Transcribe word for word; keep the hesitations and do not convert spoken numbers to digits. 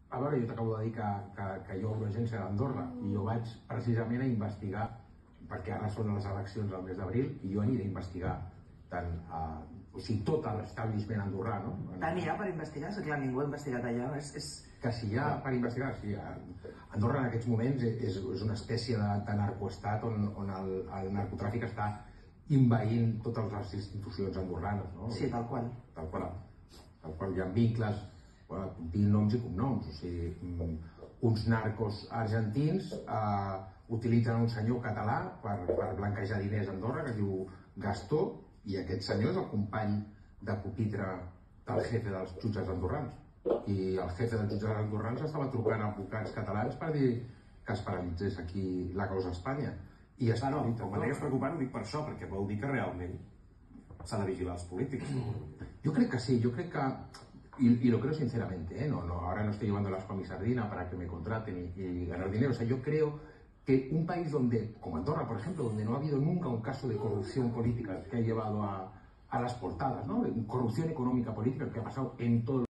A veure, jo t'acabo de dir que, que, que jo obro agència d'Andorra i jo vaig precisament a investigar, perquè ara són les eleccions al mes d'abril, i jo aniré a investigar tant a, o sigui, tot l'establishment andorrà, no? Tant hi ha per investigar? És clar, ningú ha investigat allà. És, és... Que si hi ha per investigar, sí. Andorra en aquests moments és, és una espècie de, de narcoestat on, on el, el narcotràfic està invaint totes les institucions andorranes, no? Sí, tal qual. Tal qual. Tal qual hi ha vincles, bueno, tinc noms i cognoms, o sigui, uns narcos argentins eh, utilitzen un senyor català per, per blanquejar diners a Andorra que es diu Gastó, i aquest senyor és el company de pupitre del jefe dels jutges andorrans. I el jefe dels jutges andorrans estava trucant a advocats catalans per dir que es paralitzés aquí la causa a Espanya. I es ah, no, com a és preocupant ho dic per això, perquè vol dir que realment s'ha de vigilar els polítics. Yo creo que sí, yo creo que, y, y lo creo sinceramente, ¿eh? no, no, ahora no estoy llevando las con mi sardina para que me contraten y, y ganar dinero. O sea, yo creo que un país donde, como Andorra, por ejemplo, donde no ha habido nunca un caso de corrupción política que ha llevado a, a las portadas, ¿no? Corrupción económica política que ha pasado en todo el